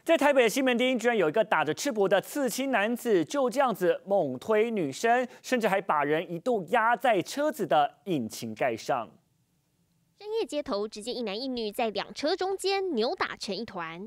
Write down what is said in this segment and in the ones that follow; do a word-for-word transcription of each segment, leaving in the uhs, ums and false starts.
在台北的西门町，居然有一个打着赤膊的刺青男子，就这样子猛推女生，甚至还把人一度压在车子的引擎盖上。 深夜街头，只见一男一女在两车中间扭打成一团。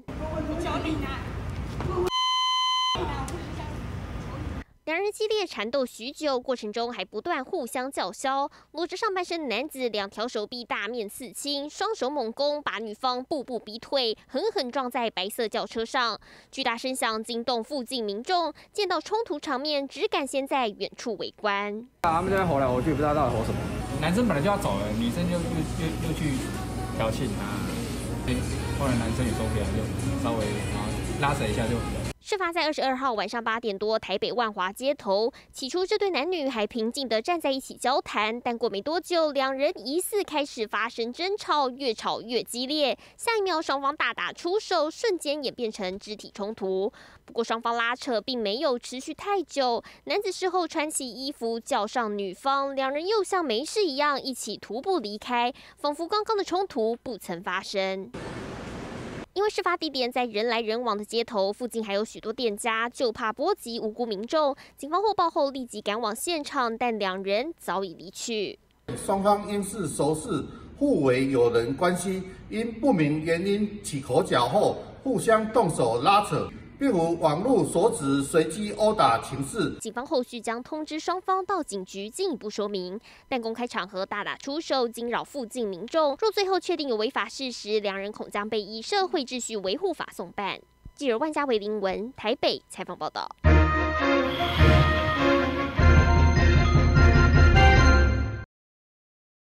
两人激烈缠斗许久，过程中还不断互相叫嚣。裸着上半身的男子，两条手臂大面刺青，双手猛攻，把女方步步逼退，狠狠撞在白色轿车上。巨大声响惊动附近民众，见到冲突场面，只敢先在远处围观。 他们在吼来吼去，不知道到底吼什么。 男生本来就要走了，女生就又又又去挑衅他，后来男生也受不了，就稍微然后拉扯一下就。 事发在二十二号晚上八点多，台北万华街头。起初，这对男女还平静地站在一起交谈，但过没多久，两人疑似开始发生争吵，越吵越激烈。下一秒，双方大打出手，瞬间演变成肢体冲突。不过，双方拉扯并没有持续太久。男子事后穿起衣服，叫上女方，两人又像没事一样一起徒步离开，仿佛刚刚的冲突不曾发生。 因为事发地点在人来人往的街头，附近还有许多店家，就怕波及无辜民众。警方获报后立即赶往现场，但两人早已离去。 双方因是熟识，互为友人关系，因不明原因起口角后，互相动手拉扯，并无网络所指随机殴打情事。 警方后续将通知双方到警局进一步说明，但公开场合大打出手，惊扰附近民众。若最后确定有违法事实，两人恐将被以社会秩序维护法送办。记者万家维林文台北采访报道。